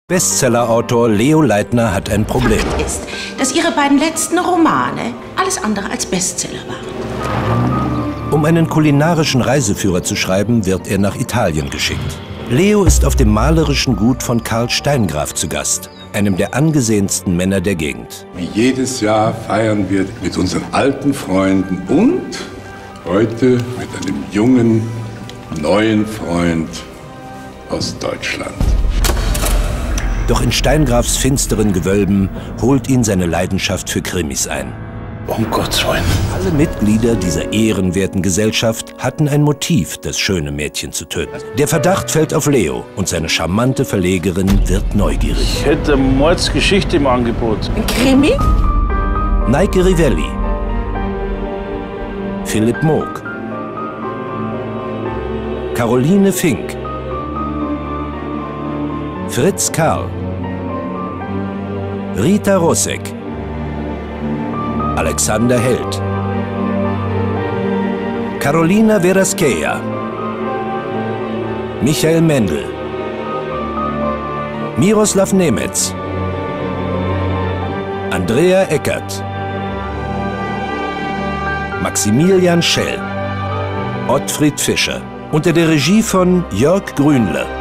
Bestsellerautor Leo Leitner hat ein Problem. Ist, dass Ihre beiden letzten Romane alles andere als Bestseller waren. Um einen kulinarischen Reiseführer zu schreiben, wird er nach Italien geschickt. Leo ist auf dem malerischen Gut von Karl Steingraf zu Gast, einem der angesehensten Männer der Gegend. Wie jedes Jahr feiern wir mit unseren alten Freunden und heute mit einem jungen, neuen Freund aus Deutschland. Doch in Steingrafs finsteren Gewölben holt ihn seine Leidenschaft für Krimis ein. Um Gottes Willen. Alle Mitglieder dieser ehrenwerten Gesellschaft hatten ein Motiv, das schöne Mädchen zu töten. Der Verdacht fällt auf Leo und seine charmante Verlegerin wird neugierig. Ich hätte eine Mordsgeschichte im Angebot. Ein Krimi? Neike Rivelli, Philipp Moog, Caroline Fink, Fritz Karl, Rita Rossek, Alexander Held, Carolina Verasqueia, Michael Mendel, Miroslav Nemetz, Andrea Eckert, Maximilian Schell, Ottfried Fischer, unter der Regie von Jörg Grünle.